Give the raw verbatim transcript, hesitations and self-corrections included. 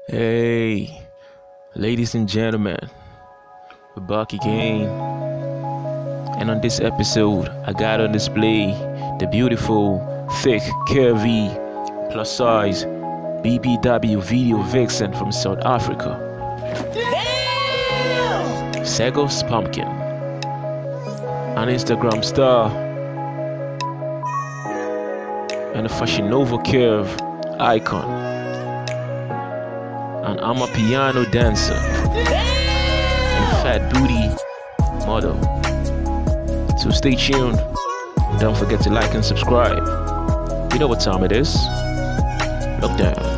Hey, ladies and gentlemen, we're back again. And on this episode, I got on display the beautiful, thick, curvy, plus size B B W video Vixen from South Africa. Damn! Segos Pumpkin, an Instagram star, and a Fashionnova curve icon. And I'm a piano dancer and fat booty model. So stay tuned. Don't forget to like and subscribe. You know what time it is. Look down.